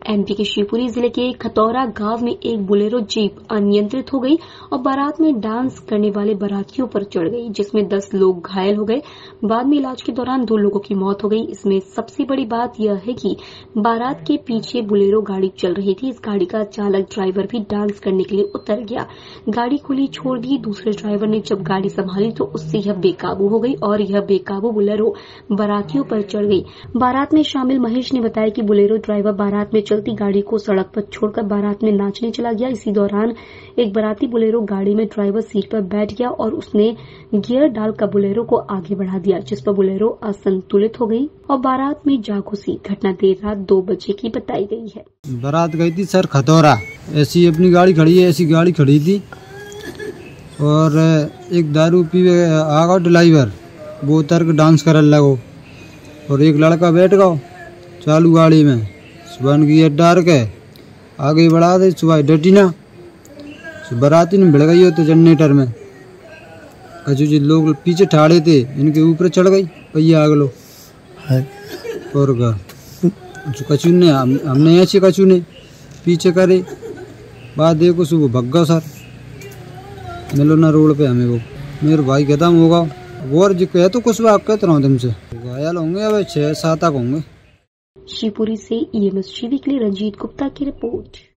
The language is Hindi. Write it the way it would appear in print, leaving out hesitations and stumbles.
एमपी के शिवपुरी जिले के खतौरा गांव में एक बोलेरो जीप अनियंत्रित हो गई और बारात में डांस करने वाले बारातियों पर चढ़ गई, जिसमें 10 लोग घायल हो गए। बाद में इलाज के दौरान 2 लोगों की मौत हो गई। इसमें सबसे बड़ी बात यह है कि बारात के पीछे बोलेरो गाड़ी चल रही थी। इस गाड़ी का चालक ड्राइवर भी डांस करने के लिए उतर गया। गाड़ी खुली छोड़ दी। दूसरे ड्राइवर ने जब गाड़ी संभाली तो उससे यह बेकाबू हो गई और यह बेकाबू बोलेरो बारातियों पर चढ़ गई। बारात में शामिल महेश ने बताया कि बोलेरो ड्राइवर बारात में चलती गाड़ी को सड़क पर छोड़कर बारात में नाचने चला गया। इसी दौरान एक बाराती बोलेरो गाड़ी में ड्राइवर सीट पर बैठ गया और उसने गियर डालकर बोलेरो को आगे बढ़ा दिया, जिस पर बोलेरो असंतुलित हो गई और बारात में जा घुसी। घटना देर रात 2 बजे की बताई गई है। बारात गई थी सर खतौरा, ऐसी अपनी गाड़ी खड़ी है, ऐसी गाड़ी खड़ी थी और एक दारू पीवे आगा ड्राइवर वो उतर के डांस करने लगो और एक लड़का बैठ गया चालू गाड़ी में, सुबह गियर डाल के आगे बढ़ा दे। सुबह डटी ना बाराती में भिड़ गई हो तो जनरेटर में कचू जी लोग पीछे ठाड़े थे, इनके ऊपर चढ़ गई पहिया आग लो और कचू ने हमने ऐसे कचू ने पीछे करे बात देखो सुबह भग गया सर मिलो ना रोड पे हमें वो मेरे भाई खत्म होगा और जो कह तो कुछ बात कहते रहा तुमसे घायल होंगे अब 6-7 तक होंगे। शिवपुरी से EMS टीवी के लिए रंजीत गुप्ता की रिपोर्ट।